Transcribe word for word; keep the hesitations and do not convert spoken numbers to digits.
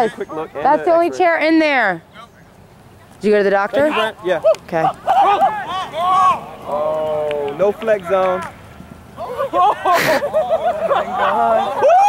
Yes. That's the only chair in there. Did you go to the doctor? You, yeah. Okay. Oh, no flex zone. Oh my God.